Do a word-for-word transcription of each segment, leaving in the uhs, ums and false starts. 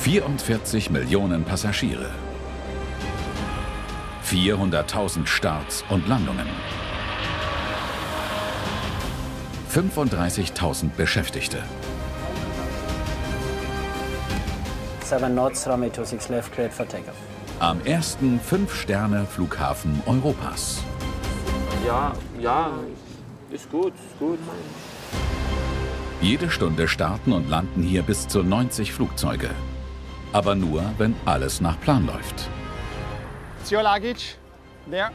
vierundvierzig Millionen Passagiere. vierhunderttausend Starts und Landungen. fünfunddreißigtausend Beschäftigte. Seven knots, runway two six left, cleared for takeoff. Am ersten Fünf-Sterne-Flughafen Europas. Ja, ja, ist gut, ist gut. Jede Stunde starten und landen hier bis zu neunzig Flugzeuge. Aber nur, wenn alles nach Plan läuft. It's your luggage. There.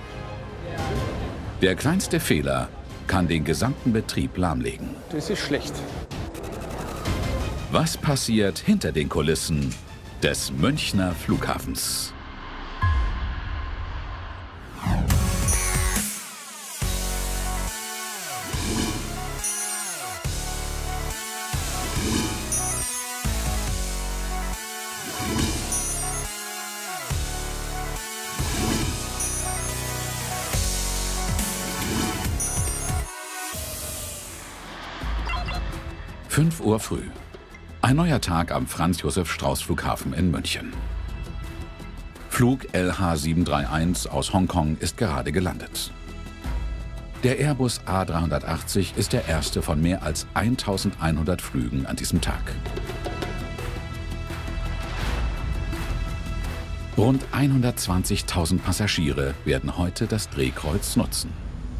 Der kleinste Fehler kann den gesamten Betrieb lahmlegen. Das ist schlecht. Was passiert hinter den Kulissen des Münchner Flughafens? fünf Uhr früh. Ein neuer Tag am Franz-Josef-Strauß-Flughafen in München. Flug L H sieben drei eins aus Hongkong ist gerade gelandet. Der Airbus A dreihundertachtzig ist der erste von mehr als eintausendeinhundert Flügen an diesem Tag. Rund hundertzwanzigtausend Passagiere werden heute das Drehkreuz nutzen.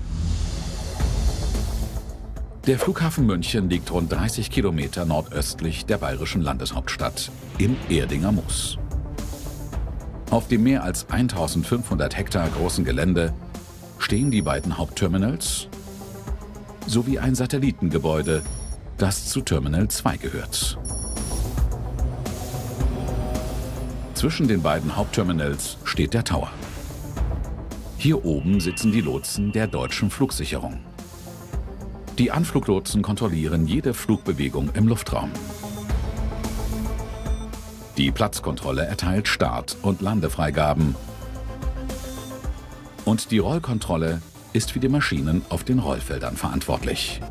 Der Flughafen München liegt rund dreißig Kilometer nordöstlich der bayerischen Landeshauptstadt im Erdinger Moos. Auf dem mehr als eintausendfünfhundert Hektar großen Gelände stehen die beiden Hauptterminals sowie ein Satellitengebäude, das zu Terminal zwei gehört. Zwischen den beiden Hauptterminals steht der Tower. Hier oben sitzen die Lotsen der deutschen Flugsicherung. Die Anfluglotsen kontrollieren jede Flugbewegung im Luftraum. Die Platzkontrolle erteilt Start- und Landefreigaben. Und die Rollkontrolle ist für die Maschinen auf den Rollfeldern verantwortlich.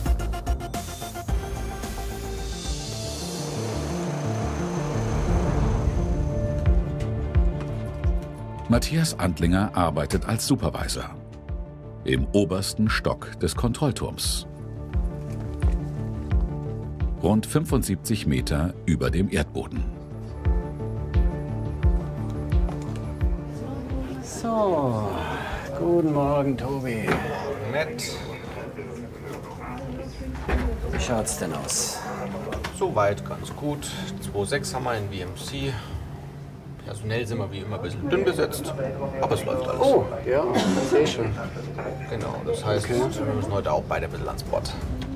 Matthias Antlinger arbeitet als Supervisor im obersten Stock des Kontrollturms. Rund fünfundsiebzig Meter über dem Erdboden. So, guten Morgen, Tobi. Nett. Wie schaut's denn aus? Soweit ganz gut. zwei Komma sechs haben wir in V M C. Personell sind wir wie immer ein bisschen dünn besetzt, aber es läuft alles. Oh, ja, das sehe ich schon. Genau, das heißt, okay, wir müssen heute auch beide ein bisschen ans Bord.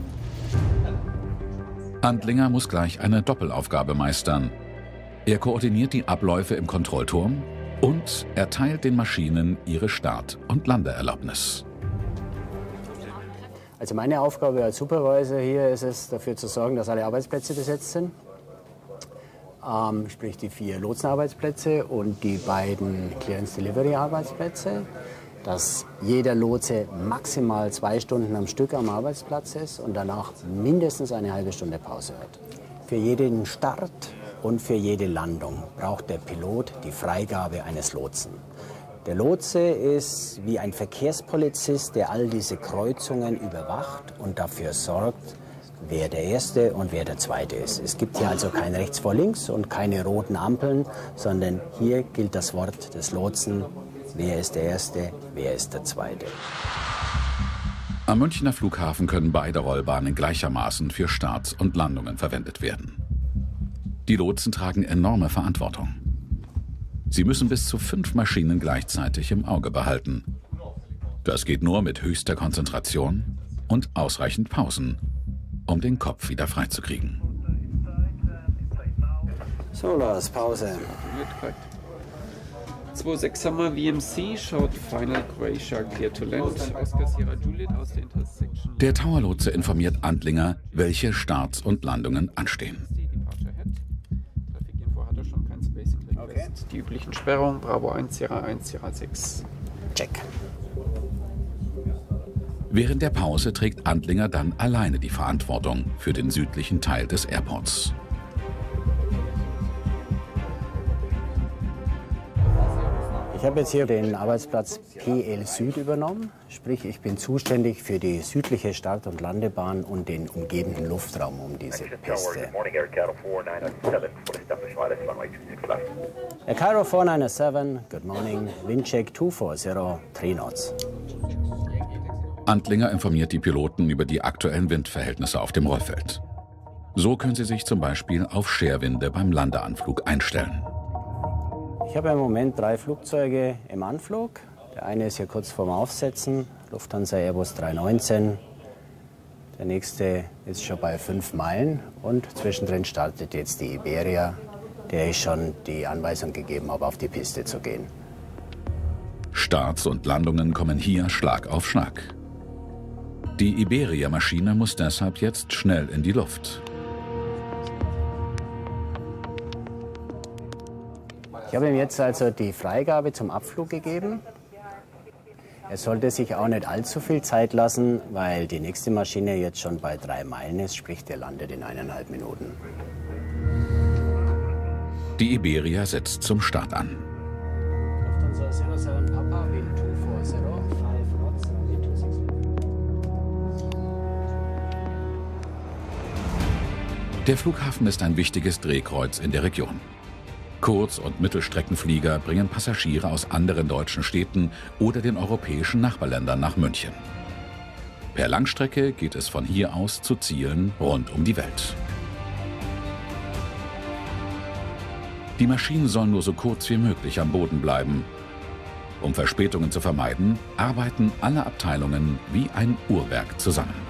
Antlinger muss gleich eine Doppelaufgabe meistern. Er koordiniert die Abläufe im Kontrollturm und erteilt den Maschinen ihre Start- und Landeerlaubnis. Also meine Aufgabe als Supervisor hier ist es, dafür zu sorgen, dass alle Arbeitsplätze besetzt sind. Ähm, sprich die vier Lotsenarbeitsplätze und die beiden Clearance-Delivery-Arbeitsplätze. Dass jeder Lotse maximal zwei Stunden am Stück am Arbeitsplatz ist und danach mindestens eine halbe Stunde Pause hat. Für jeden Start und für jede Landung braucht der Pilot die Freigabe eines Lotsen. Der Lotse ist wie ein Verkehrspolizist, der all diese Kreuzungen überwacht und dafür sorgt, wer der Erste und wer der Zweite ist. Es gibt hier also kein Rechts vor Links und keine roten Ampeln, sondern hier gilt das Wort des Lotsen. Wer ist der Erste, wer ist der Zweite? Am Münchner Flughafen können beide Rollbahnen gleichermaßen für Starts und Landungen verwendet werden. Die Lotsen tragen enorme Verantwortung. Sie müssen bis zu fünf Maschinen gleichzeitig im Auge behalten. Das geht nur mit höchster Konzentration und ausreichend Pausen, um den Kopf wieder freizukriegen. So, Lars, Pause. zwei Komma sechs haben wir V M C, schaut Final Croatia Clear to Land. Oscar Sierra Juliet aus der Intersection. Der Towerlotse informiert Antlinger, welche Starts und Landungen anstehen. Trafikinfo hat er schon kein Spacing Request. Okay. Die üblichen Sperrungen, Bravo eins, Sierra eins, Sierra sechs. Check. Während der Pause trägt Antlinger dann alleine die Verantwortung für den südlichen Teil des Airports. Ich habe jetzt hier den Arbeitsplatz P L Süd übernommen, sprich ich bin zuständig für die südliche Start- und Landebahn und den umgebenden Luftraum um diese Piste. Air Cairo four nine seven, good morning, Windcheck two four zero, three knots. Antlinger informiert die Piloten über die aktuellen Windverhältnisse auf dem Rollfeld. So können sie sich zum Beispiel auf Scherwinde beim Landeanflug einstellen. Ich habe im Moment drei Flugzeuge im Anflug. Der eine ist hier kurz vorm Aufsetzen, Lufthansa Airbus drei neunzehn. Der nächste ist schon bei fünf Meilen und zwischendrin startet jetzt die Iberia, der ich schon die Anweisung gegeben habe, auf die Piste zu gehen. Starts und Landungen kommen hier Schlag auf Schlag. Die Iberia-Maschine muss deshalb jetzt schnell in die Luft. Ich habe ihm jetzt also die Freigabe zum Abflug gegeben. Er sollte sich auch nicht allzu viel Zeit lassen, weil die nächste Maschine jetzt schon bei drei Meilen ist, sprich der landet in eineinhalb Minuten. Die Iberia setzt zum Start an. Der Flughafen ist ein wichtiges Drehkreuz in der Region. Kurz- und Mittelstreckenflieger bringen Passagiere aus anderen deutschen Städten oder den europäischen Nachbarländern nach München. Per Langstrecke geht es von hier aus zu Zielen rund um die Welt. Die Maschinen sollen nur so kurz wie möglich am Boden bleiben. Um Verspätungen zu vermeiden, arbeiten alle Abteilungen wie ein Uhrwerk zusammen.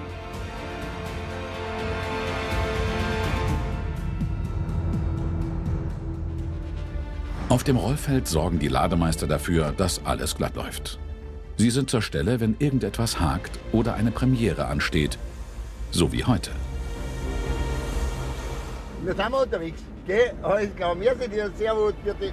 Auf dem Rollfeld sorgen die Lademeister dafür, dass alles glatt läuft. Sie sind zur Stelle, wenn irgendetwas hakt oder eine Premiere ansteht, so wie heute. Wir sind unterwegs, gell? Alles klar, merci dir, servus, bitte.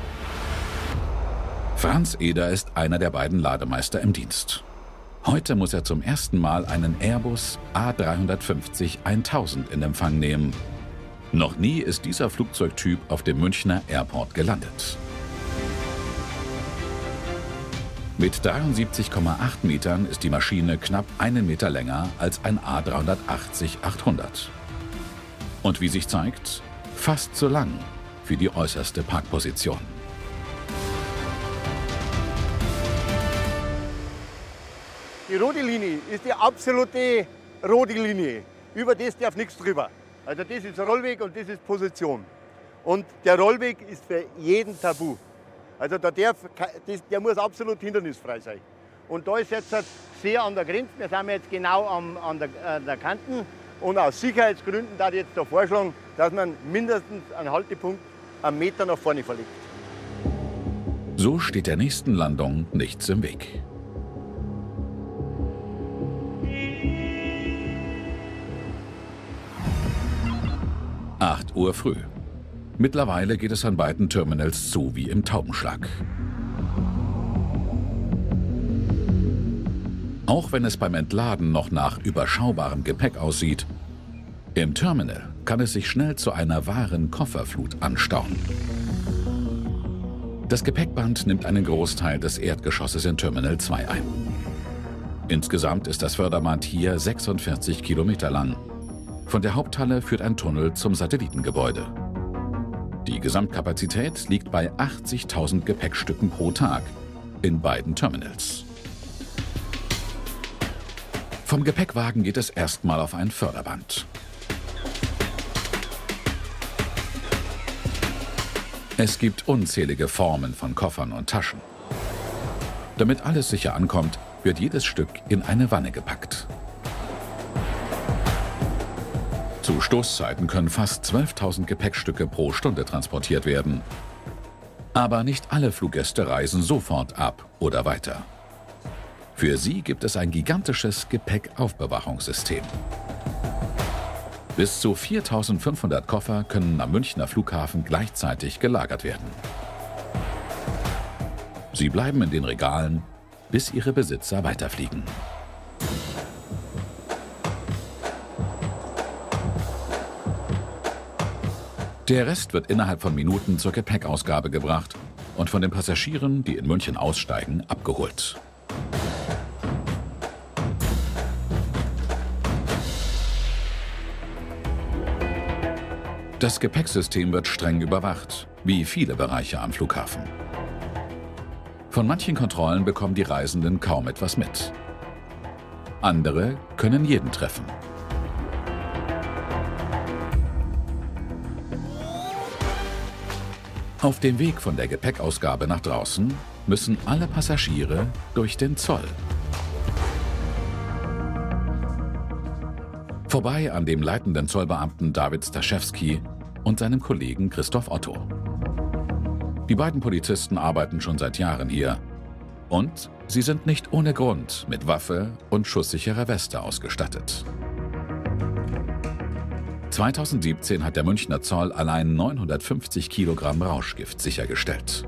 Franz Eder ist einer der beiden Lademeister im Dienst. Heute muss er zum ersten Mal einen Airbus A drei fünfzig tausend in Empfang nehmen. Noch nie ist dieser Flugzeugtyp auf dem Münchner Airport gelandet. Mit dreiundsiebzig Komma acht Metern ist die Maschine knapp einen Meter länger als ein A drei achtzig achthundert. Und wie sich zeigt, fast so lang für die äußerste Parkposition. Die rote Linie ist die absolute rote Linie. Über das darf nichts drüber. Also das ist Rollweg und das ist Position. Und der Rollweg ist für jeden tabu. Also da darf, das, der muss absolut hindernisfrei sein. Und da ist jetzt sehr an der Grenze. Wir sind jetzt genau am, an, der, an der Kanten. Und aus Sicherheitsgründen darf ich jetzt da vorschlagen, dass man mindestens einen Haltepunkt einen Meter nach vorne verlegt. So steht der nächsten Landung nichts im Weg. acht Uhr früh. Mittlerweile geht es an beiden Terminals zu wie im Taubenschlag. Auch wenn es beim Entladen noch nach überschaubarem Gepäck aussieht, im Terminal kann es sich schnell zu einer wahren Kofferflut anstauen. Das Gepäckband nimmt einen Großteil des Erdgeschosses in Terminal zwei ein. Insgesamt ist das Förderband hier sechsundvierzig Kilometer lang. Von der Haupthalle führt ein Tunnel zum Satellitengebäude. Die Gesamtkapazität liegt bei achtzigtausend Gepäckstücken pro Tag in beiden Terminals. Vom Gepäckwagen geht es erstmal auf ein Förderband. Es gibt unzählige Formen von Koffern und Taschen. Damit alles sicher ankommt, wird jedes Stück in eine Wanne gepackt. Zu Stoßzeiten können fast zwölftausend Gepäckstücke pro Stunde transportiert werden. Aber nicht alle Fluggäste reisen sofort ab oder weiter. Für sie gibt es ein gigantisches Gepäckaufbewahrungssystem. Bis zu viertausendfünfhundert Koffer können am Münchner Flughafen gleichzeitig gelagert werden. Sie bleiben in den Regalen, bis ihre Besitzer weiterfliegen. Der Rest wird innerhalb von Minuten zur Gepäckausgabe gebracht und von den Passagieren, die in München aussteigen, abgeholt. Das Gepäcksystem wird streng überwacht, wie viele Bereiche am Flughafen. Von manchen Kontrollen bekommen die Reisenden kaum etwas mit. Andere können jeden treffen. Auf dem Weg von der Gepäckausgabe nach draußen müssen alle Passagiere durch den Zoll. Vorbei an dem leitenden Zollbeamten David Staszewski und seinem Kollegen Christoph Otto. Die beiden Polizisten arbeiten schon seit Jahren hier. Und sie sind nicht ohne Grund mit Waffe und schusssicherer Weste ausgestattet. zweitausendsiebzehn hat der Münchner Zoll allein neunhundertfünfzig Kilogramm Rauschgift sichergestellt.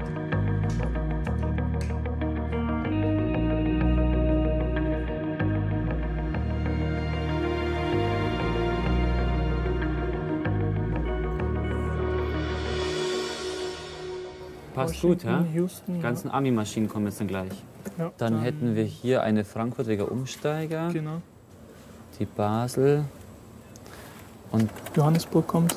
Passt gut, ja? Die ganzen Army-Maschinen kommen jetzt dann gleich. Ja, dann, dann hätten wir hier eine Frankfurter Umsteiger, Genau. die Basel und Johannesburg kommt.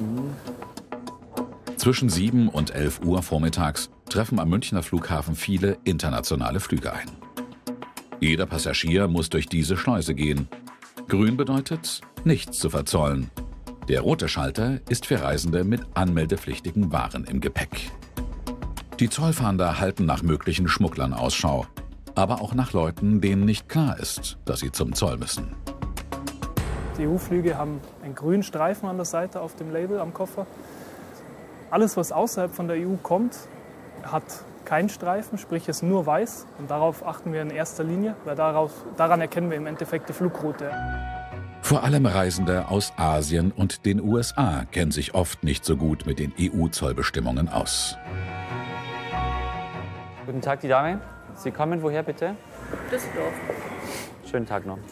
Zwischen sieben und elf Uhr vormittags treffen am Münchner Flughafen viele internationale Flüge ein. Jeder Passagier muss durch diese Schleuse gehen. Grün bedeutet, nichts zu verzollen. Der rote Schalter ist für Reisende mit anmeldepflichtigen Waren im Gepäck. Die Zollfahnder halten nach möglichen Schmugglern Ausschau, aber auch nach Leuten, denen nicht klar ist, dass sie zum Zoll müssen. Die E U-Flüge haben einen grünen Streifen an der Seite auf dem Label am Koffer. Alles, was außerhalb von der E U kommt, hat keinen Streifen, sprich ist nur weiß. Und darauf achten wir in erster Linie, weil darauf, daran erkennen wir im Endeffekt die Flugroute. Vor allem Reisende aus Asien und den U S A kennen sich oft nicht so gut mit den E U-Zollbestimmungen aus. Guten Tag, die Dame. Sie kommen woher bitte? Düsseldorf. Schönen Tag noch.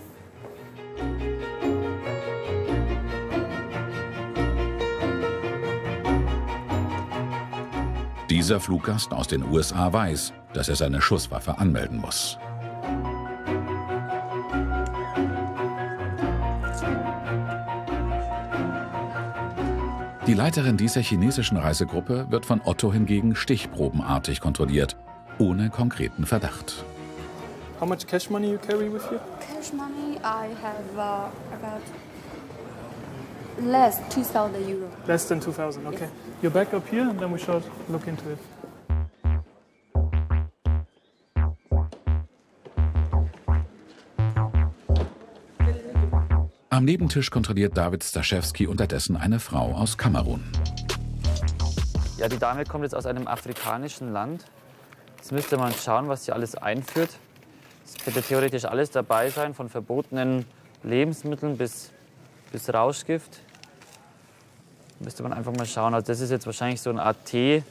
Dieser Fluggast aus den U S A weiß, dass er seine Schusswaffe anmelden muss. Die Leiterin dieser chinesischen Reisegruppe wird von Otto hingegen stichprobenartig kontrolliert, ohne konkreten Verdacht. How much cash money you carry with you? Cash money, I have uh, about less two thousand euro. Less than two thousand, okay. You're back up here and then we shall look into it. Am Nebentisch kontrolliert David Staszewski unterdessen eine Frau aus Kamerun. Ja, die Dame kommt jetzt aus einem afrikanischen Land. Jetzt müsste man schauen, was sie alles einführt. Es könnte theoretisch alles dabei sein, von verbotenen Lebensmitteln bis, bis Rauschgift. Müsste man einfach mal schauen. Also das ist jetzt wahrscheinlich so ein A T.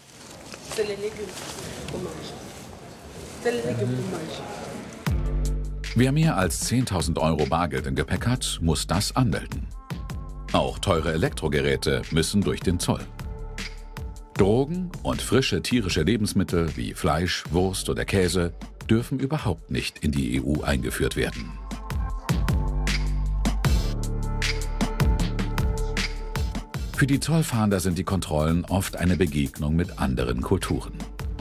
Wer mehr als zehntausend Euro Bargeld im Gepäck hat, muss das anmelden. Auch teure Elektrogeräte müssen durch den Zoll. Drogen und frische tierische Lebensmittel wie Fleisch, Wurst oder Käse dürfen überhaupt nicht in die E U eingeführt werden. Für die Zollfahnder sind die Kontrollen oft eine Begegnung mit anderen Kulturen.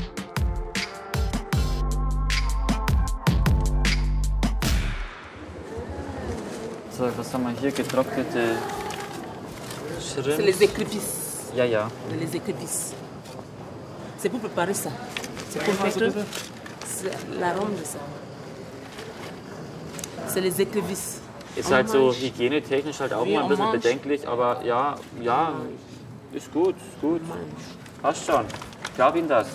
So, was haben wir hier? Getrocknete C'est Shrimp. les écrevisses. Ja, ja. Les écrevisses. C'est pour préparer ça. C'est pour mettre l'arôme de ça. C'est les écrevisses. Ist halt so hygienetechnisch halt auch mal ein bisschen bedenklich, aber ja, ja, ist gut, ist gut. Passt schon. Ich glaube Ihnen das.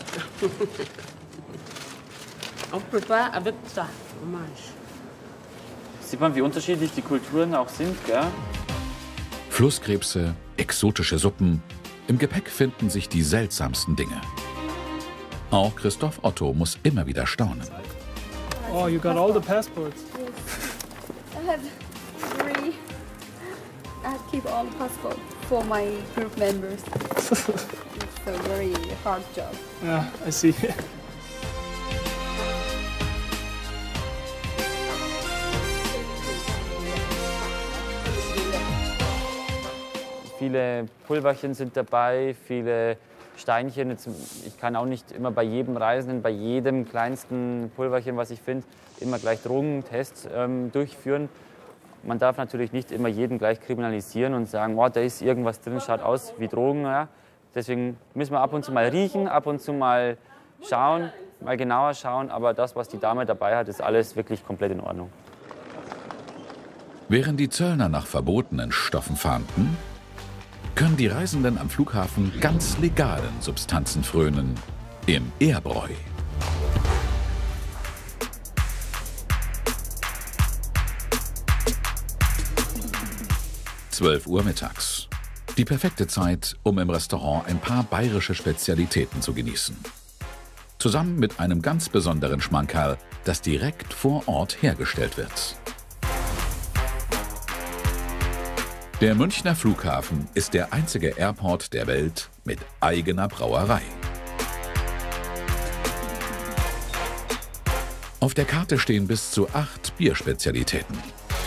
On prépare avec ça. On mange. Sieht man, wie unterschiedlich die Kulturen auch sind, gell? Flusskrebse, exotische Suppen. Im Gepäck finden sich die seltsamsten Dinge. Auch Christoph Otto muss immer wieder staunen. Oh, you got all the passports. I have three. I keep all the passports for my group members. It's a very hard job. Yeah, I see. Viele Pulverchen sind dabei, viele Steinchen. Jetzt, ich kann auch nicht immer bei jedem Reisenden, bei jedem kleinsten Pulverchen, was ich finde, immer gleich Drogentests ähm, durchführen. Man darf natürlich nicht immer jeden gleich kriminalisieren und sagen, oh, da ist irgendwas drin, schaut aus wie Drogen. Ja. Deswegen müssen wir ab und zu mal riechen, ab und zu mal schauen, mal genauer schauen. Aber das, was die Dame dabei hat, ist alles wirklich komplett in Ordnung. Während die Zöllner nach verbotenen Stoffen fahnden, können die Reisenden am Flughafen ganz legalen Substanzen frönen, im Erbräu. zwölf Uhr mittags. Die perfekte Zeit, um im Restaurant ein paar bayerische Spezialitäten zu genießen. Zusammen mit einem ganz besonderen Schmankerl, das direkt vor Ort hergestellt wird. Der Münchner Flughafen ist der einzige Airport der Welt mit eigener Brauerei. Auf der Karte stehen bis zu acht Bierspezialitäten.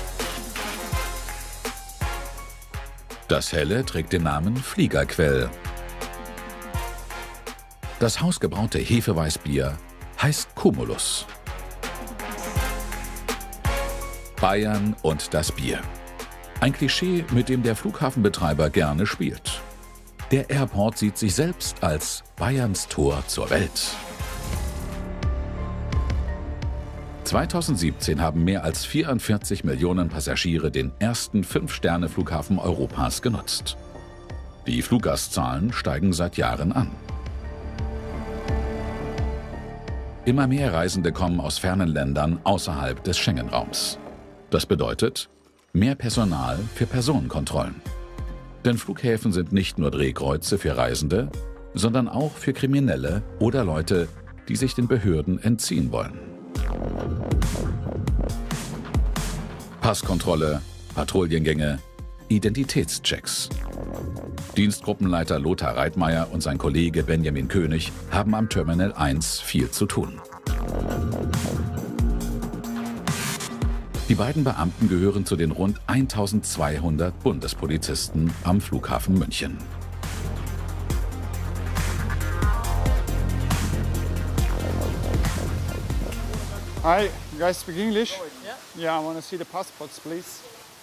Das Helle trägt den Namen Fliegerquell. Das hausgebraute Hefeweißbier heißt Cumulus. Bayern und das Bier. Ein Klischee, mit dem der Flughafenbetreiber gerne spielt. Der Airport sieht sich selbst als Bayerns Tor zur Welt. zweitausendsiebzehn haben mehr als vierundvierzig Millionen Passagiere den ersten Fünf-Sterne-Flughafen Europas genutzt. Die Fluggastzahlen steigen seit Jahren an. Immer mehr Reisende kommen aus fernen Ländern außerhalb des Schengen-Raums. Das bedeutet mehr Personal für Personenkontrollen. Denn Flughäfen sind nicht nur Drehkreuze für Reisende, sondern auch für Kriminelle oder Leute, die sich den Behörden entziehen wollen. Passkontrolle, Patrouillengänge, Identitätschecks. Dienstgruppenleiter Lothar Reitmeier und sein Kollege Benjamin König haben am Terminal eins viel zu tun. Die beiden Beamten gehören zu den rund eintausendzweihundert Bundespolizisten am Flughafen München. Hi, you guys speak English? Yeah. Yeah, I want to see the passports, please.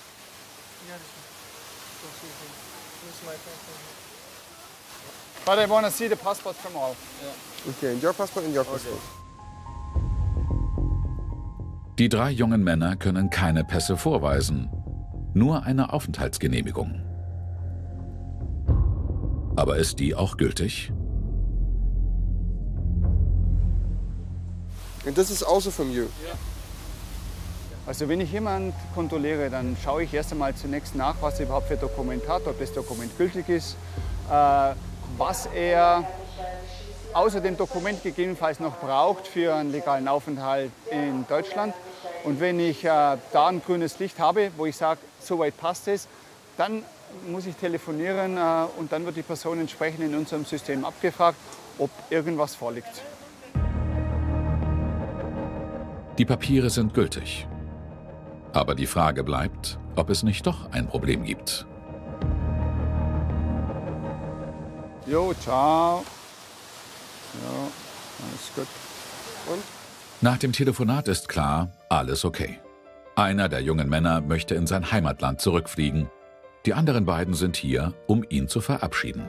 But I want to see the passports from all. Yeah. Okay, and your passport and your passport. Okay. Die drei jungen Männer können keine Pässe vorweisen, nur eine Aufenthaltsgenehmigung. Aber ist die auch gültig? And this is also from you. Also wenn ich jemanden kontrolliere, dann schaue ich erst einmal zunächst nach, was er überhaupt für Dokument hat, ob das Dokument gültig ist, äh, was er außer dem Dokument gegebenenfalls noch braucht für einen legalen Aufenthalt in Deutschland. Und wenn ich äh, da ein grünes Licht habe, wo ich sage, soweit passt es, dann muss ich telefonieren äh, und dann wird die Person entsprechend in unserem System abgefragt, ob irgendwas vorliegt. Die Papiere sind gültig. Aber die Frage bleibt, ob es nicht doch ein Problem gibt. Jo, ciao. Ja, alles gut. Und? Nach dem Telefonat ist klar, alles okay. Einer der jungen Männer möchte in sein Heimatland zurückfliegen. Die anderen beiden sind hier, um ihn zu verabschieden.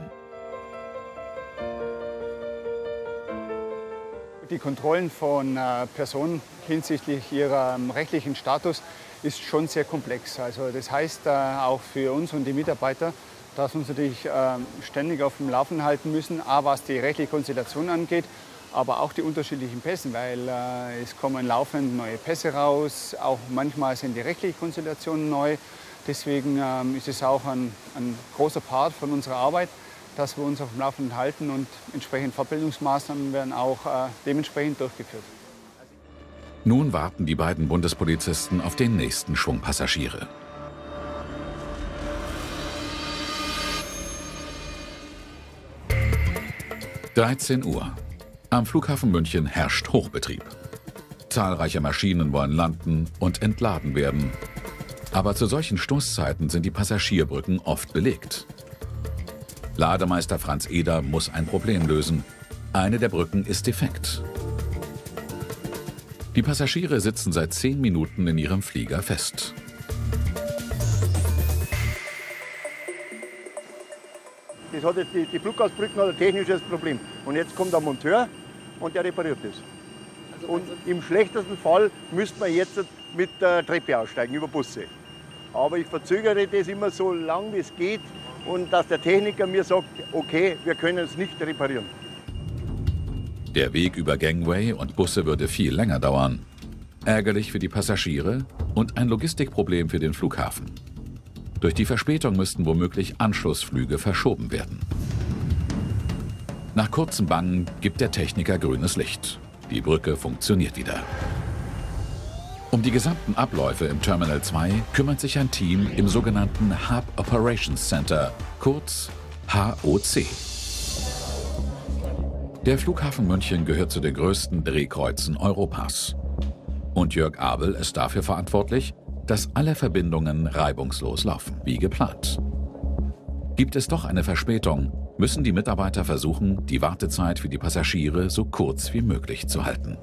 Die Kontrollen von äh, Personen hinsichtlich ihrem rechtlichen Status ist schon sehr komplex. Also das heißt äh, auch für uns und die Mitarbeiter, dass wir uns natürlich äh, ständig auf dem Laufenden halten müssen, a, was die rechtliche Konstellation angeht, aber auch die unterschiedlichen Pässe, weil äh, es kommen laufend neue Pässe raus, auch manchmal sind die rechtlichen Konstellationen neu. Deswegen ähm, ist es auch ein, ein großer Part von unserer Arbeit, dass wir uns auf dem Laufenden halten und entsprechend Fortbildungsmaßnahmen werden auch äh, dementsprechend durchgeführt. Nun warten die beiden Bundespolizisten auf den nächsten Schwung Passagiere. dreizehn Uhr. Am Flughafen München herrscht Hochbetrieb. Zahlreiche Maschinen wollen landen und entladen werden. Aber zu solchen Stoßzeiten sind die Passagierbrücken oft belegt. Lademeister Franz Eder muss ein Problem lösen. Eine der Brücken ist defekt. Die Passagiere sitzen seit zehn Minuten in ihrem Flieger fest. Das hat jetzt die, die Fluggastbrücken hat ein technisches Problem. Und jetzt kommt der Monteur und der repariert das. Und im schlechtesten Fall müsste man jetzt mit der Treppe aussteigen, über Busse. Aber ich verzögere das immer so lange wie es geht und dass der Techniker mir sagt, okay, wir können es nicht reparieren. Der Weg über Gangway und Busse würde viel länger dauern. Ärgerlich für die Passagiere und ein Logistikproblem für den Flughafen. Durch die Verspätung müssten womöglich Anschlussflüge verschoben werden. Nach kurzem Bangen gibt der Techniker grünes Licht. Die Brücke funktioniert wieder. Um die gesamten Abläufe im Terminal zwei kümmert sich ein Team im sogenannten Hub Operations Center, kurz H O C. Der Flughafen München gehört zu den größten Drehkreuzen Europas. Und Jörg Abel ist dafür verantwortlich, dass alle Verbindungen reibungslos laufen, wie geplant. Gibt es doch eine Verspätung, müssen die Mitarbeiter versuchen, die Wartezeit für die Passagiere so kurz wie möglich zu halten.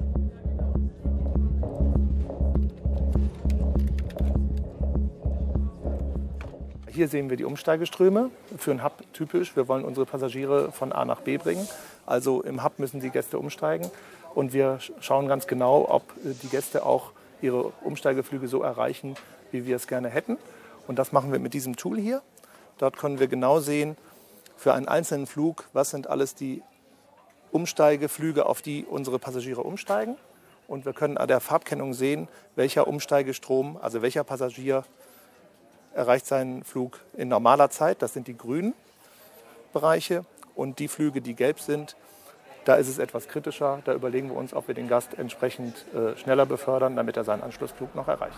Hier sehen wir die Umsteigeströme, für einen Hub typisch. Wir wollen unsere Passagiere von A nach B bringen. Also im Hub müssen die Gäste umsteigen. Und wir schauen ganz genau, ob die Gäste auch ihre Umsteigeflüge so erreichen, wie wir es gerne hätten. Und das machen wir mit diesem Tool hier. Dort können wir genau sehen, für einen einzelnen Flug, was sind alles die Umsteigeflüge, auf die unsere Passagiere umsteigen. Und wir können an der Farbkennung sehen, welcher Umsteigestrom, also welcher Passagier erreicht seinen Flug in normaler Zeit. Das sind die grünen Bereiche. Und die Flüge, die gelb sind, da ist es etwas kritischer. Da überlegen wir uns, ob wir den Gast entsprechend äh, schneller befördern, damit er seinen Anschlussflug noch erreicht.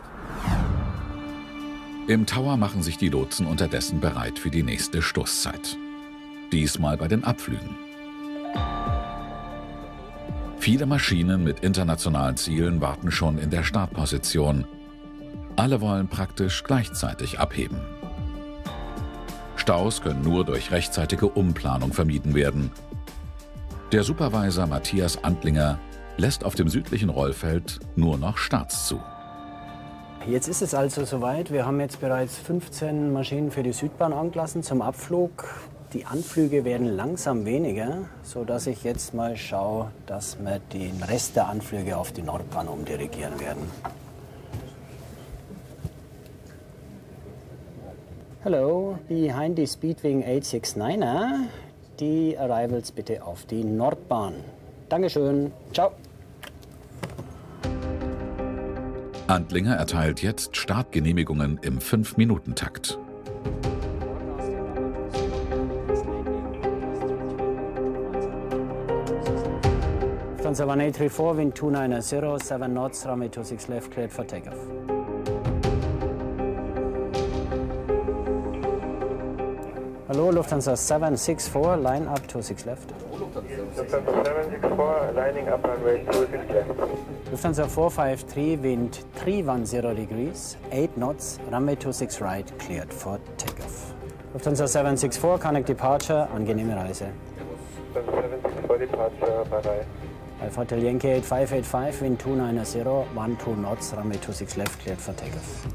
Im Tower machen sich die Lotsen unterdessen bereit für die nächste Stoßzeit. Diesmal bei den Abflügen. Viele Maschinen mit internationalen Zielen warten schon in der Startposition. Alle wollen praktisch gleichzeitig abheben. Staus können nur durch rechtzeitige Umplanung vermieden werden. Der Supervisor Matthias Antlinger lässt auf dem südlichen Rollfeld nur noch Starts zu. Jetzt ist es also soweit. Wir haben jetzt bereits fünfzehn Maschinen für die Südbahn angelassen zum Abflug. Die Anflüge werden langsam weniger, sodass ich jetzt mal schaue, dass wir den Rest der Anflüge auf die Nordbahn umdirigieren werden. Hello, behind the Speedwing eight six niner, die Arrivals bitte auf die Nordbahn. Dankeschön, ciao. Antlinger erteilt jetzt Startgenehmigungen im fünf Minuten Takt. Lufthansa one eight three four, wind two nine zero, seven knots, runway two six left, cleared for takeoff. Hallo, Lufthansa seven six four, line up two six left. Lufthansa seven six four, lining up runway two six left. Lufthansa four five three, wind three one zero degrees, eight knots, runway two six right, cleared for takeoff. Lufthansa seven six four, connect departure, angenehme Reise. Lufthansa seven six four, departure, bye bye. Alpha Hotel Yankee eight five eight five, wind two nine zero, one two knots, runway two six left, cleared for takeoff.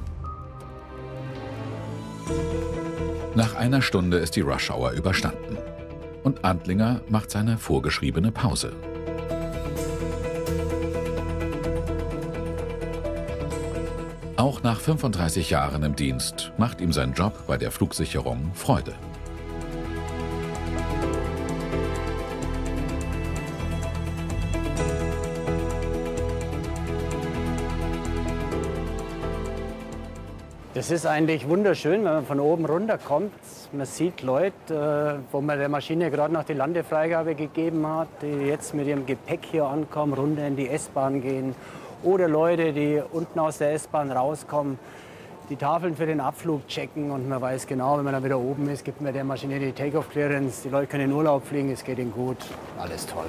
Nach einer Stunde ist die Rush Hour überstanden. Und Antlinger macht seine vorgeschriebene Pause. Auch nach fünfunddreißig Jahren im Dienst macht ihm sein Job bei der Flugsicherung Freude. Das ist eigentlich wunderschön, wenn man von oben runter kommt. Man sieht Leute, wo man der Maschine gerade noch die Landefreigabe gegeben hat, die jetzt mit ihrem Gepäck hier ankommen, runter in die S-Bahn gehen. Oder Leute, die unten aus der S-Bahn rauskommen, die Tafeln für den Abflug checken und man weiß genau, wenn man dann wieder oben ist, gibt mir der Maschine die Take-off-Clearance, die Leute können in Urlaub fliegen, es geht ihnen gut, alles toll.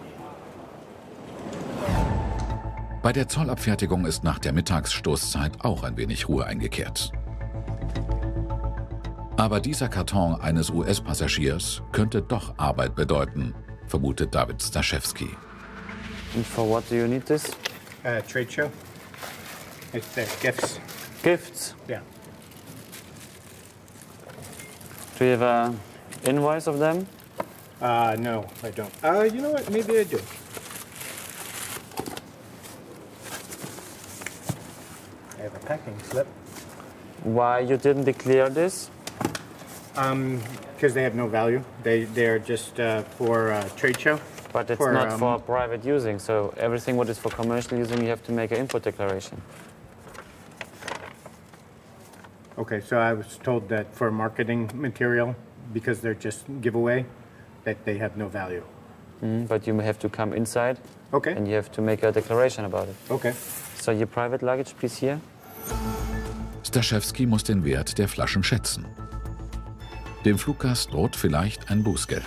Bei der Zollabfertigung ist nach der Mittagsstoßzeit auch ein wenig Ruhe eingekehrt. Aber dieser Karton eines U S-Passagiers könnte doch Arbeit bedeuten, vermutet David Staszewski. And for what do you need this? Uh, trade show. It's uh, gifts. Gifts? Yeah. Do you have an invoice of them? Uh, no, I don't. Uh, you know what? Maybe I do. I have a packing slip. Why you didn't declare this? Um, because they have no value. They they're just uh, for uh, trade show. But it's for, not um, for private using, so everything what is for commercial using, you have to make an import declaration. Okay, so I was told that for marketing material, because they're just giveaway, that they have no value. Mm, but you have to come inside. Okay. And you have to make a declaration about it. Okay. So your private luggage, please here. Staszewski muss den Wert der Flaschen schätzen. Dem Fluggast droht vielleicht ein Bußgeld.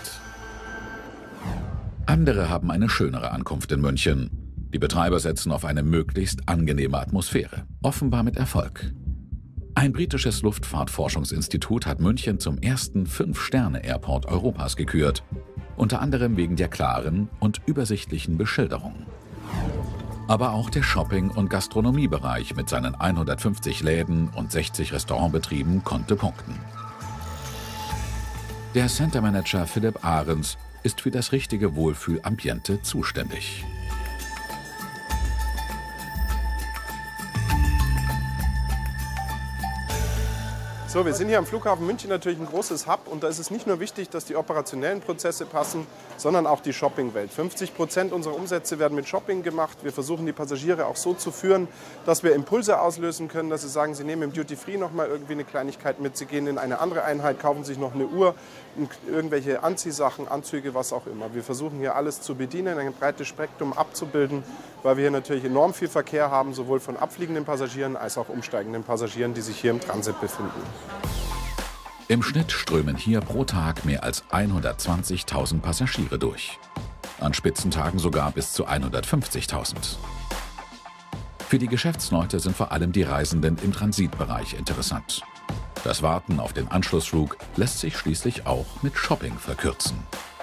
Andere haben eine schönere Ankunft in München. Die Betreiber setzen auf eine möglichst angenehme Atmosphäre. Offenbar mit Erfolg. Ein britisches Luftfahrtforschungsinstitut hat München zum ersten Fünf-Sterne-Airport Europas gekürt. Unter anderem wegen der klaren und übersichtlichen Beschilderung. Aber auch der Shopping- und Gastronomiebereich mit seinen hundertfünfzig Läden und sechzig Restaurantbetrieben konnte punkten. Der Center Manager Philipp Ahrens ist für das richtige Wohlfühlambiente zuständig. So, wir sind hier am Flughafen München natürlich ein großes Hub und da ist es nicht nur wichtig, dass die operationellen Prozesse passen, sondern auch die Shoppingwelt. fünfzig Prozent unserer Umsätze werden mit Shopping gemacht. Wir versuchen die Passagiere auch so zu führen, dass wir Impulse auslösen können, dass sie sagen, sie nehmen im Duty Free noch mal irgendwie eine Kleinigkeit mit, sie gehen in eine andere Einheit, kaufen sich noch eine Uhr, irgendwelche Anziehsachen, Anzüge, was auch immer. Wir versuchen hier alles zu bedienen, ein breites Spektrum abzubilden, weil wir hier natürlich enorm viel Verkehr haben, sowohl von abfliegenden Passagieren als auch umsteigenden Passagieren, die sich hier im Transit befinden. Im Schnitt strömen hier pro Tag mehr als hundertzwanzigtausend Passagiere durch. An Spitzentagen sogar bis zu hundertfünfzigtausend. Für die Geschäftsleute sind vor allem die Reisenden im Transitbereich interessant. Das Warten auf den Anschlussflug lässt sich schließlich auch mit Shopping verkürzen.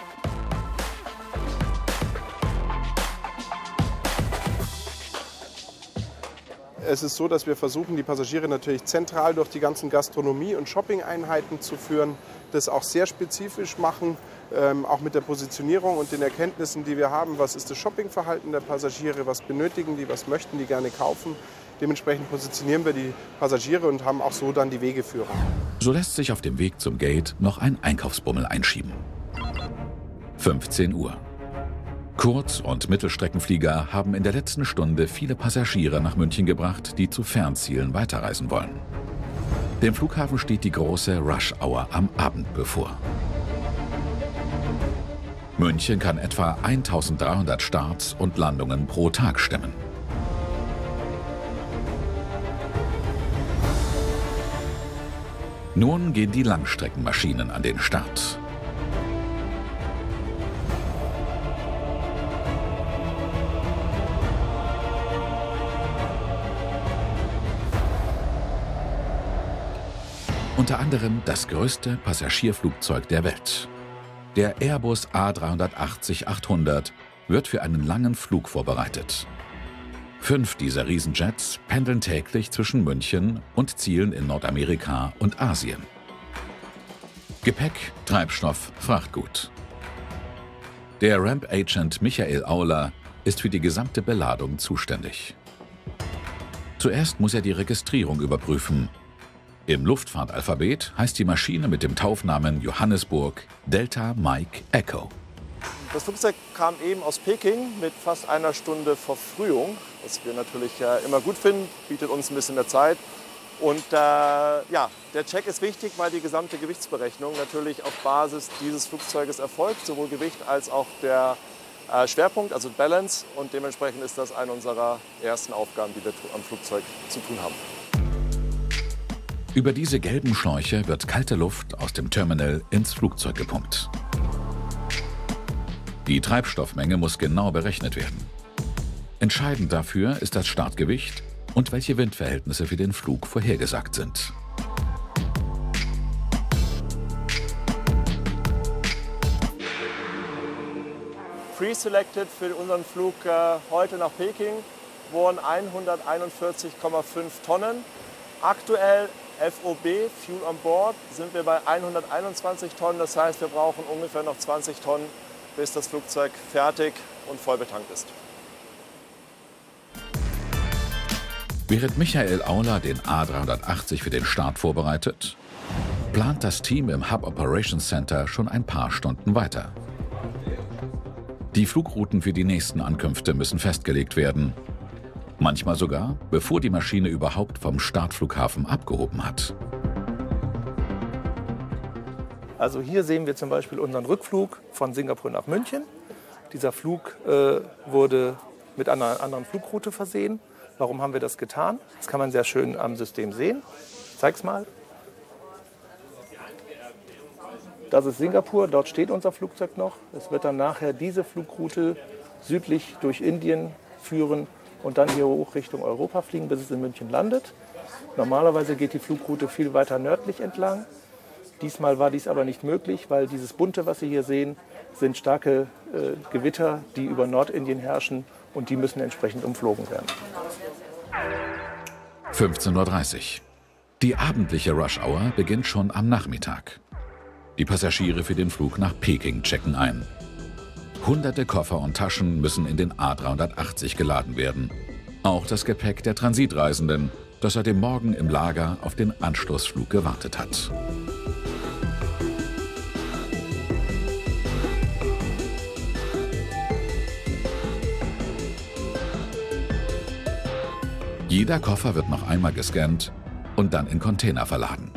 Es ist so, dass wir versuchen, die Passagiere natürlich zentral durch die ganzen Gastronomie- und Shopping-Einheiten zu führen, das auch sehr spezifisch machen, ähm, auch mit der Positionierung und den Erkenntnissen, die wir haben. Was ist das Shoppingverhalten der Passagiere, was benötigen die, was möchten die gerne kaufen. Dementsprechend positionieren wir die Passagiere und haben auch so dann die Wegeführer. So lässt sich auf dem Weg zum Gate noch ein Einkaufsbummel einschieben. fünfzehn Uhr. Kurz- und Mittelstreckenflieger haben in der letzten Stunde viele Passagiere nach München gebracht, die zu Fernzielen weiterreisen wollen. Dem Flughafen steht die große Rush-Hour am Abend bevor. München kann etwa eintausenddreihundert Starts und Landungen pro Tag stemmen. Nun gehen die Langstreckenmaschinen an den Start. Unter anderem das größte Passagierflugzeug der Welt. Der Airbus A drei achtzig achthundert wird für einen langen Flug vorbereitet. Fünf dieser Riesenjets pendeln täglich zwischen München und Zielen in Nordamerika und Asien. Gepäck, Treibstoff, Frachtgut. Der Ramp-Agent Michael Auler ist für die gesamte Beladung zuständig. Zuerst muss er die Registrierung überprüfen. Im Luftfahrtalphabet heißt die Maschine mit dem Taufnamen Johannesburg Delta Mike Echo. Das Flugzeug kam eben aus Peking mit fast einer Stunde Verfrühung, was wir natürlich äh, immer gut finden, bietet uns ein bisschen mehr Zeit. Und äh, ja, der Check ist wichtig, weil die gesamte Gewichtsberechnung natürlich auf Basis dieses Flugzeuges erfolgt, sowohl Gewicht als auch der äh, Schwerpunkt, also Balance. Und dementsprechend ist das eine unserer ersten Aufgaben, die wir am Flugzeug zu tun haben. Über diese gelben Schläuche wird kalte Luft aus dem Terminal ins Flugzeug gepumpt. Die Treibstoffmenge muss genau berechnet werden. Entscheidend dafür ist das Startgewicht und welche Windverhältnisse für den Flug vorhergesagt sind. Pre-selected für unseren Flug äh, heute nach Peking wurden hunderteinundvierzig Komma fünf Tonnen. Aktuell F O B, Fuel on Board, sind wir bei hunderteinundzwanzig Tonnen. Das heißt, wir brauchen ungefähr noch zwanzig Tonnen, bis das Flugzeug fertig und voll betankt ist. Während Michael Auler den A dreihundertachtzig für den Start vorbereitet, plant das Team im Hub Operations Center schon ein paar Stunden weiter. Die Flugrouten für die nächsten Ankünfte müssen festgelegt werden. Manchmal sogar, bevor die Maschine überhaupt vom Startflughafen abgehoben hat. Also hier sehen wir zum Beispiel unseren Rückflug von Singapur nach München. Dieser Flug äh, wurde mit einer anderen Flugroute versehen. Warum haben wir das getan? Das kann man sehr schön am System sehen. Ich zeig's mal. Das ist Singapur, dort steht unser Flugzeug noch. Es wird dann nachher diese Flugroute südlich durch Indien führen und dann hier hoch Richtung Europa fliegen, bis es in München landet. Normalerweise geht die Flugroute viel weiter nördlich entlang. Diesmal war dies aber nicht möglich, weil dieses Bunte, was Sie hier sehen, sind starke äh, Gewitter, die über Nordindien herrschen und die müssen entsprechend umflogen werden. fünfzehn Uhr dreißig. Die abendliche Rush-Hour beginnt schon am Nachmittag. Die Passagiere für den Flug nach Peking checken ein. Hunderte Koffer und Taschen müssen in den A dreihundertachtzig geladen werden. Auch das Gepäck der Transitreisenden, das seit dem Morgen im Lager auf den Anschlussflug gewartet hat. Jeder Koffer wird noch einmal gescannt und dann in Container verladen.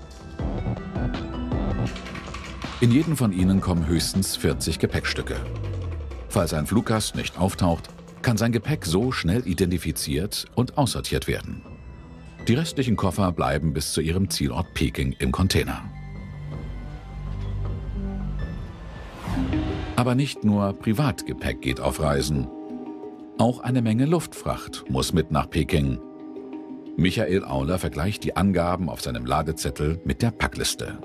In jeden von ihnen kommen höchstens vierzig Gepäckstücke. Falls ein Fluggast nicht auftaucht, kann sein Gepäck so schnell identifiziert und aussortiert werden. Die restlichen Koffer bleiben bis zu ihrem Zielort Peking im Container. Aber nicht nur Privatgepäck geht auf Reisen. Auch eine Menge Luftfracht muss mit nach Peking. Michael Auler vergleicht die Angaben auf seinem Ladezettel mit der Packliste.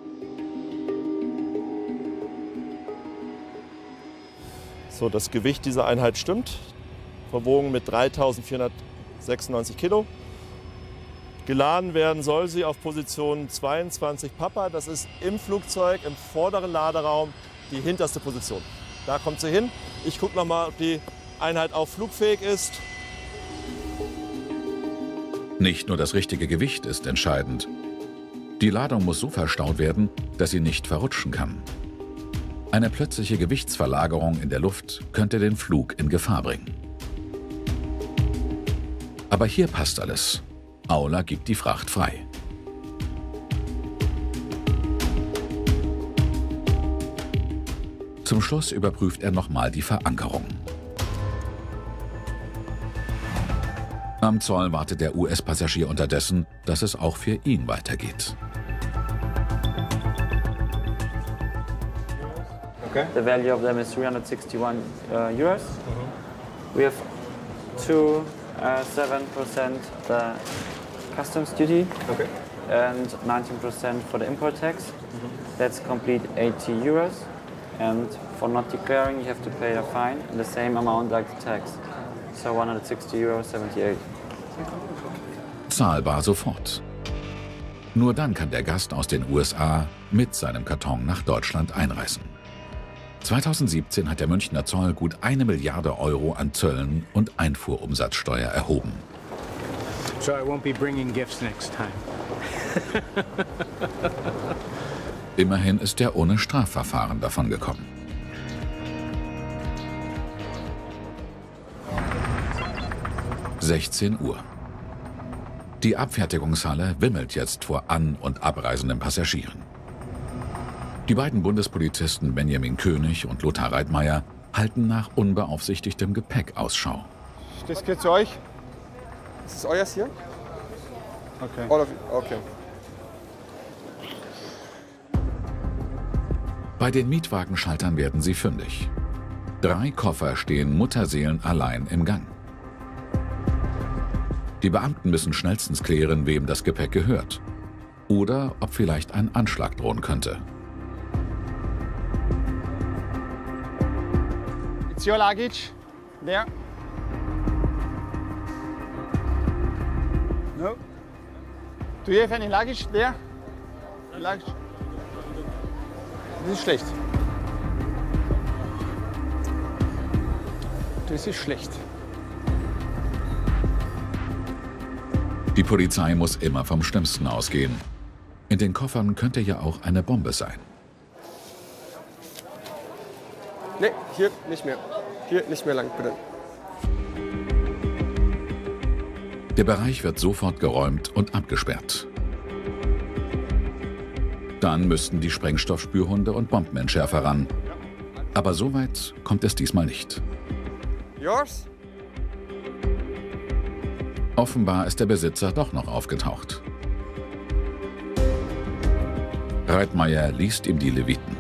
So, das Gewicht dieser Einheit stimmt, verwogen mit dreitausendvierhundertsechsundneunzig Kilo. Geladen werden soll sie auf Position zweiundzwanzig Papa, das ist im Flugzeug, im vorderen Laderaum, die hinterste Position. Da kommt sie hin. Ich gucke nochmal, ob die Einheit auch flugfähig ist. Nicht nur das richtige Gewicht ist entscheidend. Die Ladung muss so verstaut werden, dass sie nicht verrutschen kann. Eine plötzliche Gewichtsverlagerung in der Luft könnte den Flug in Gefahr bringen. Aber hier passt alles. Auler gibt die Fracht frei. Zum Schluss überprüft er nochmal die Verankerung. Am Zoll wartet der U S-Passagier unterdessen, dass es auch für ihn weitergeht. Okay. The value of them is three hundred sixty-one uh, euros. Mm-hmm. We have two uh, seven percent the customs duty, okay, and nineteen percent for the import tax. Mm-hmm. That's complete eighty euros. And for not declaring, you have to pay a fine in the same amount like the tax. So one hundred sixty euros seventy-eight. Zahlbar sofort. Nur dann kann der Gast aus den U S A mit seinem Karton nach Deutschland einreisen. zweitausendsiebzehn hat der Münchner Zoll gut eine Milliarde Euro an Zöllen und Einfuhrumsatzsteuer erhoben. So I won't be bringing gifts next time. Immerhin ist er ohne Strafverfahren davongekommen. sechzehn Uhr. Die Abfertigungshalle wimmelt jetzt vor an- und abreisenden Passagieren. Die beiden Bundespolizisten Benjamin König und Lothar Reitmeier halten nach unbeaufsichtigtem Gepäck Ausschau. Das gehört zu euch? Ist es euers hier? Okay. All of you? Okay. Bei den Mietwagenschaltern werden sie fündig. Drei Koffer stehen mutterseelenallein im Gang. Die Beamten müssen schnellstens klären, wem das Gepäck gehört. Oder ob vielleicht ein Anschlag drohen könnte. It's your luggage. There. No. Do you have any luggage there? Luggage. Das ist schlecht. Das ist schlecht. Die Polizei muss immer vom Schlimmsten ausgehen. In den Koffern könnte ja auch eine Bombe sein. Nee, hier nicht mehr. Hier nicht mehr lang, bitte. Der Bereich wird sofort geräumt und abgesperrt. Dann müssten die Sprengstoffspürhunde und Bombenentschärfer ran. Aber so weit kommt es diesmal nicht. Yours? Offenbar ist der Besitzer doch noch aufgetaucht. Reitmeier liest ihm die Leviten.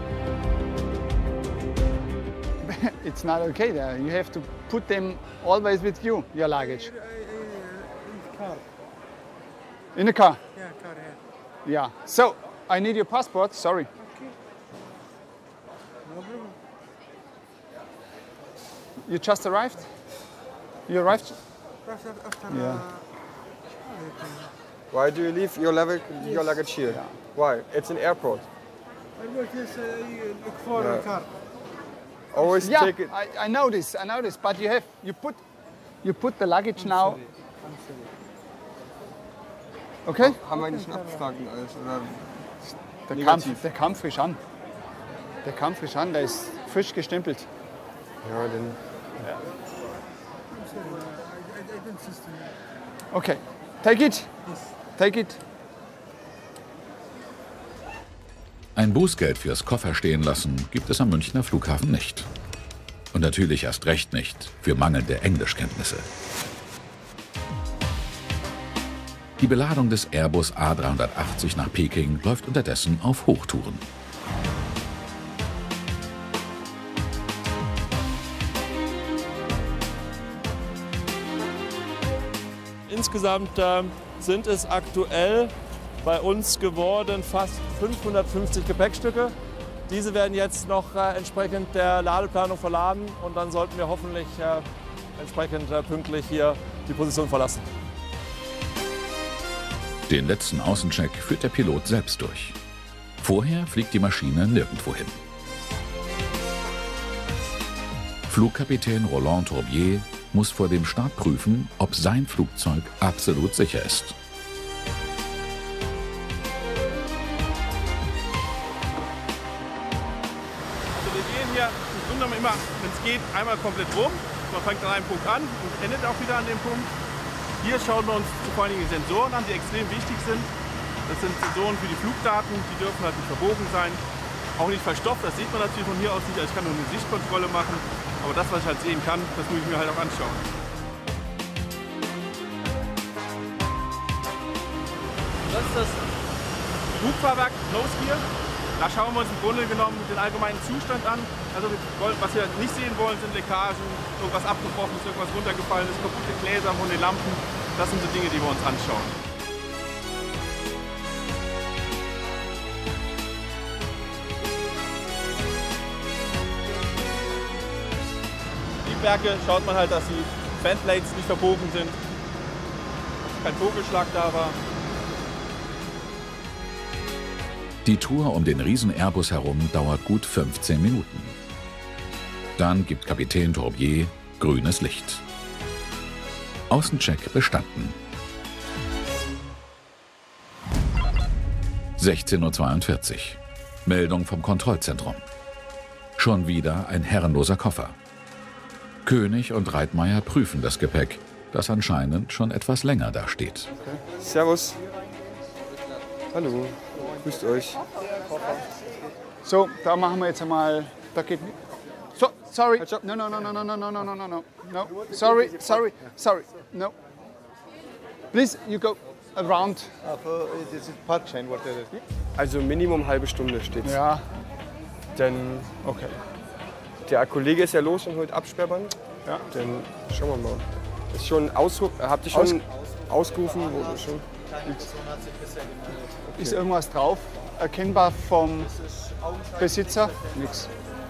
It's not okay there. You have to put them always with you, your luggage. In the car? Yeah, car, yeah. Yeah. So, I need your passport, sorry. Okay. No problem. You just arrived? You arrived? After, after, Yeah. uh, Why do you leave your luggage, your luggage here? Yeah. Why? It's an airport. I work this, uh, look for Yeah. a car. Always Yeah, take it. I, I know this, I know this, but you have, you put, you put the luggage now. I'm sorry. Okay? Haben wir eigentlich einen Abfragen alles? Oder Der kam, negativ? der kam frisch an. Der kam frisch an, der ist frisch gestempelt. Ja, dann. Ja. I'm sorry. Uh, I, I, I don't system. Okay, take it. Take it. Ein Bußgeld fürs Koffer stehen lassen gibt es am Münchner Flughafen nicht. Und natürlich erst recht nicht für mangelnde Englischkenntnisse. Die Beladung des Airbus A dreihundertachtzig nach Peking läuft unterdessen auf Hochtouren. Insgesamt äh, sind es aktuell bei uns geworden fast fünfhundertfünfzig Gepäckstücke. Diese werden jetzt noch äh, entsprechend der Ladeplanung verladen und dann sollten wir hoffentlich äh, entsprechend äh, pünktlich hier die Position verlassen. Den letzten Außencheck führt der Pilot selbst durch. Vorher fliegt die Maschine nirgendwo hin. Flugkapitän Roland Tourbier muss vor dem Start prüfen, ob sein Flugzeug absolut sicher ist. Also wir gehen hier im Grunde genommen immer, wenn es geht, einmal komplett rum. Man fängt an einem Punkt an und endet auch wieder an dem Punkt. Hier schauen wir uns vor allen Dingen die Sensoren an, die extrem wichtig sind. Das sind Sensoren für die Flugdaten, die dürfen halt nicht verbogen sein. Auch nicht verstopft, das sieht man natürlich von hier aus nicht. Also ich kann nur eine Sichtkontrolle machen, aber das, was ich halt sehen kann, das muss ich mir halt auch anschauen. Das ist das Flugfahrwerk Nose Gear. Da schauen wir uns im Grunde genommen den allgemeinen Zustand an. Also was wir nicht sehen wollen, sind Leckagen, irgendwas abgebrochen ist, irgendwas runtergefallen ist, kaputte Gläser von den Lampen. Das sind so Dinge, die wir uns anschauen. Die Werke schaut man halt, dass die Fanplates nicht verbogen sind, kein Vogelschlag da war. Die Tour um den Riesen-Airbus herum dauert gut fünfzehn Minuten. Dann gibt Kapitän Tourbier grünes Licht. Außencheck bestanden. sechzehn Uhr zweiundvierzig. Meldung vom Kontrollzentrum. Schon wieder ein herrenloser Koffer. König und Reitmeier prüfen das Gepäck, das anscheinend schon etwas länger da steht. Okay. Servus. Hallo. Grüßt euch. So, da machen wir jetzt einmal. Da geht. So, sorry. No, no, no, no, no, no, no, no, no, no, no. No. Sorry, sorry, sorry. No. Please, you go around. Also Minimum halbe Stunde steht. Ja. Dann, okay. Der Kollege ist ja los und holt Absperrband. Ja. Dann schauen wir mal. Ist schon Ausruf, habt ihr schon Aus ausgerufen? Wo schon? Okay. Ist irgendwas drauf? Erkennbar vom Besitzer? Nix.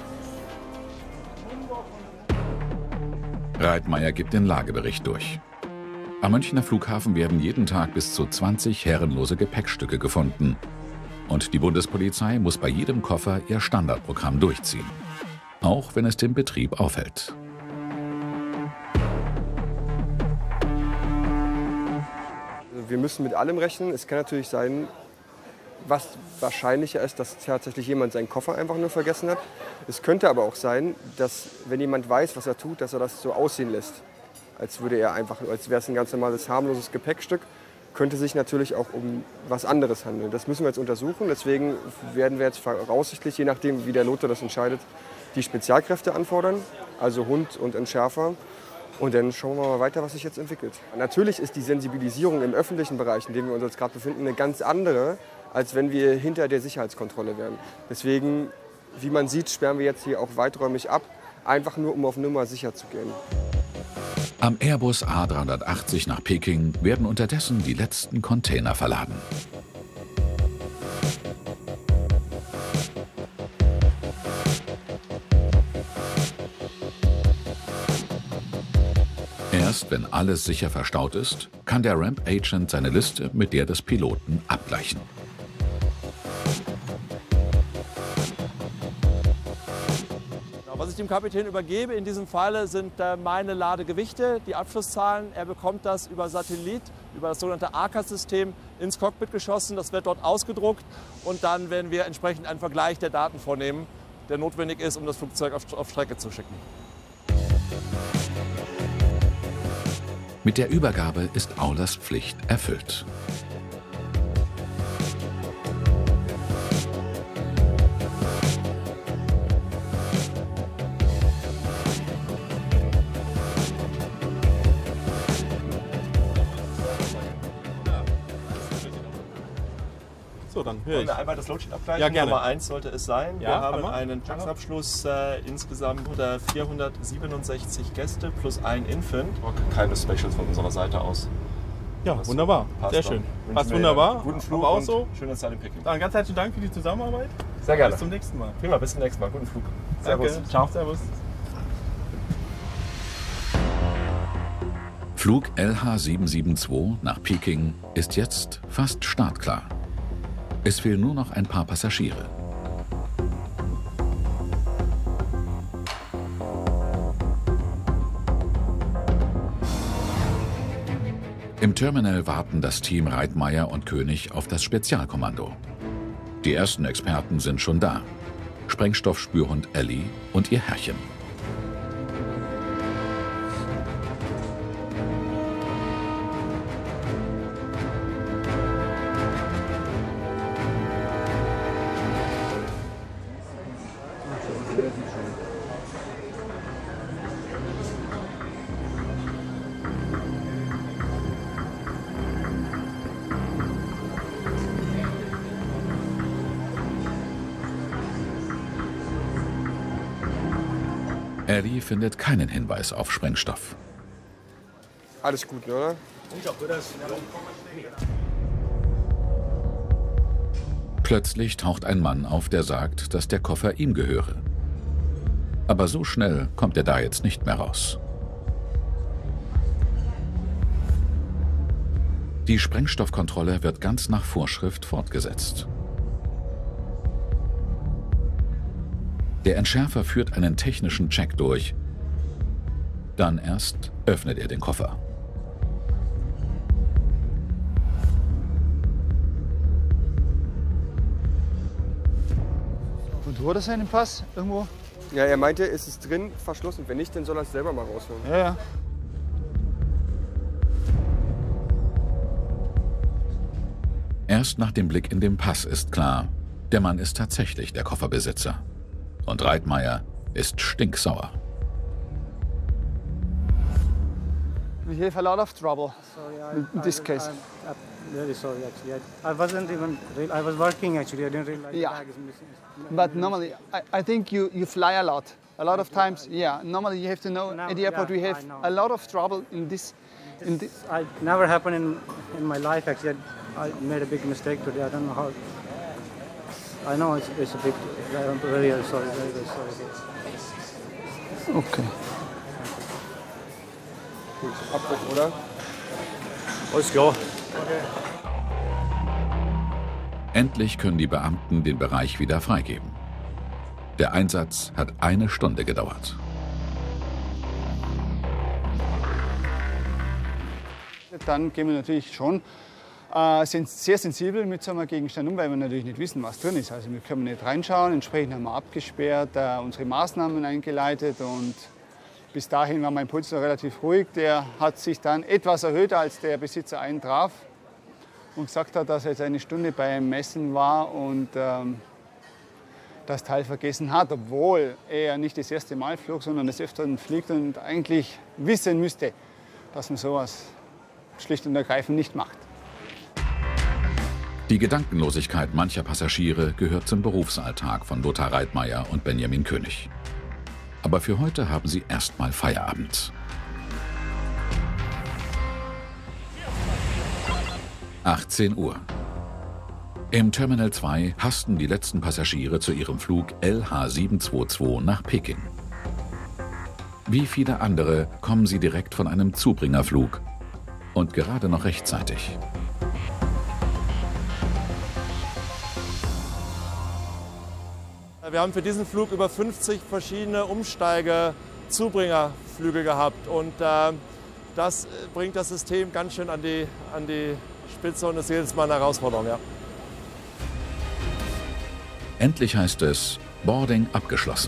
Reitmeier gibt den Lagebericht durch. Am Münchner Flughafen werden jeden Tag bis zu zwanzig herrenlose Gepäckstücke gefunden. Und die Bundespolizei muss bei jedem Koffer ihr Standardprogramm durchziehen. Auch wenn es den Betrieb aufhält. Wir müssen mit allem rechnen. Es kann natürlich sein, was wahrscheinlicher ist, dass tatsächlich jemand seinen Koffer einfach nur vergessen hat. Es könnte aber auch sein, dass wenn jemand weiß, was er tut, dass er das so aussehen lässt. Als würde er einfach, als wäre es ein ganz normales, harmloses Gepäckstück. Könnte sich natürlich auch um was anderes handeln. Das müssen wir jetzt untersuchen. Deswegen werden wir jetzt voraussichtlich, je nachdem, wie der Lothar das entscheidet, die Spezialkräfte anfordern, also Hund und Entschärfer. Und dann schauen wir mal weiter, was sich jetzt entwickelt. Natürlich ist die Sensibilisierung im öffentlichen Bereich, in dem wir uns jetzt gerade befinden, eine ganz andere, als wenn wir hinter der Sicherheitskontrolle wären. Deswegen, wie man sieht, sperren wir jetzt hier auch weiträumig ab, einfach nur, um auf Nummer sicher zu gehen. Am Airbus A dreihundertachtzig nach Peking werden unterdessen die letzten Container verladen. Erst wenn alles sicher verstaut ist, kann der Ramp Agent seine Liste mit der des Piloten abgleichen. Was ich dem Kapitän übergebe in diesem Falle sind äh, meine Ladegewichte, die Abschlusszahlen. Er bekommt das über Satellit, über das sogenannte A C A S-System ins Cockpit geschossen. Das wird dort ausgedruckt und dann werden wir entsprechend einen Vergleich der Daten vornehmen, der notwendig ist, um das Flugzeug auf, auf Strecke zu schicken. Mit der Übergabe ist Aulers Pflicht erfüllt. So, dann höre ich. Einmal das Loadsheet abgleichen. Ja, gerne. Nummer eins sollte es sein. Ja, wir haben Hammer. einen Taxabschluss äh, insgesamt der vierhundertsiebenundsechzig Gäste plus ein Infant. Keine Specials von unserer Seite aus. Ja, Das wunderbar. Sehr schön. Passt wunderbar. Guten Flug Aber auch und so. schöne Zeit in Peking. Dann ganz herzlichen Dank für die Zusammenarbeit. Sehr gerne. Bis zum nächsten Mal. Prima, bis zum nächsten Mal. Guten Flug. Danke. Servus. Ciao. Servus. Flug L H sieben sieben zwei nach Peking ist jetzt fast startklar. Es fehlen nur noch ein paar Passagiere. Im Terminal warten das Team Reitmeier und König auf das Spezialkommando. Die ersten Experten sind schon da. Sprengstoffspürhund Ellie und ihr Herrchen. Ellie findet keinen Hinweis auf Sprengstoff. Alles gut, oder? Plötzlich taucht ein Mann auf, der sagt, dass der Koffer ihm gehöre. Aber so schnell kommt er da jetzt nicht mehr raus. Die Sprengstoffkontrolle wird ganz nach Vorschrift fortgesetzt. Der Entschärfer führt einen technischen Check durch. Dann erst öffnet er den Koffer. Und wo hat er seinen Pass? Irgendwo? Ja, er meinte, es ist drin, verschlossen. Wenn nicht, dann soll er es selber mal rausholen. Ja, ja. Erst nach dem Blick in den Pass ist klar, der Mann ist tatsächlich der Kofferbesitzer. Und Reitmeier ist stinksauer. We have a lot of trouble Sorry, I, in this I, case. I, very sorry actually. I, I wasn't even, real, I was working actually, I didn't realize Yeah. the bag is missing. But normally, I, I think you, you fly a lot. A lot of times, yeah. Normally you have to know, Now- at the airport yeah, we have I know. a lot of trouble in this. In This, this. I never happened in, in my life actually. I, I made a big mistake today, I don't know how. I know it's, it's a big, I'm very, very sorry, very, very sorry. Okay. Abbruch, oder? Alles klar. Endlich können die Beamten den Bereich wieder freigeben. Der Einsatz hat eine Stunde gedauert. Dann gehen wir natürlich schon äh, sind sehr sensibel mit so einem Gegenstand um, weil wir natürlich nicht wissen, was drin ist. Also wir können nicht reinschauen. Entsprechend haben wir abgesperrt, äh, unsere Maßnahmen eingeleitet und bis dahin war mein Puls noch relativ ruhig. Der hat sich dann etwas erhöht, als der Besitzer eintraf und gesagt hat, dass er jetzt eine Stunde beim Messen war und ähm, das Teil vergessen hat, obwohl er nicht das erste Mal flog, sondern des Öfteren fliegt und eigentlich wissen müsste, dass man sowas schlicht und ergreifend nicht macht. Die Gedankenlosigkeit mancher Passagiere gehört zum Berufsalltag von Lothar Reitmeier und Benjamin König. Aber für heute haben sie erstmal Feierabend. achtzehn Uhr. Im Terminal zwei hasten die letzten Passagiere zu ihrem Flug L H sieben zwei zwei nach Peking. Wie viele andere kommen sie direkt von einem Zubringerflug und gerade noch rechtzeitig. Wir haben für diesen Flug über fünfzig verschiedene Umsteige-Zubringerflüge gehabt und äh, das bringt das System ganz schön an die, an die Spitze und ist jedes Mal eine Herausforderung. Ja. Endlich heißt es, Boarding abgeschlossen.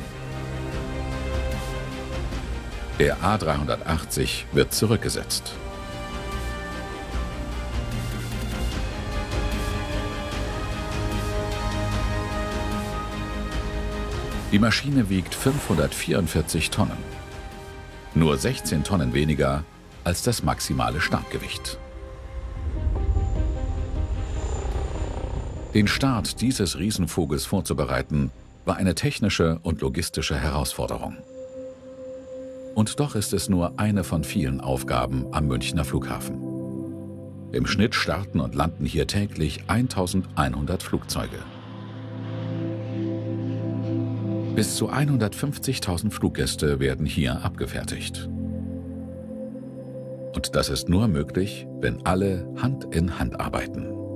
Der A dreihundertachtzig wird zurückgesetzt. Die Maschine wiegt fünfhundertvierundvierzig Tonnen. Nur sechzehn Tonnen weniger als das maximale Startgewicht. Den Start dieses Riesenvogels vorzubereiten, war eine technische und logistische Herausforderung. Und doch ist es nur eine von vielen Aufgaben am Münchner Flughafen. Im Schnitt starten und landen hier täglich eintausendeinhundert Flugzeuge. Bis zu hundertfünfzigtausend Fluggäste werden hier abgefertigt. Und das ist nur möglich, wenn alle Hand in Hand arbeiten.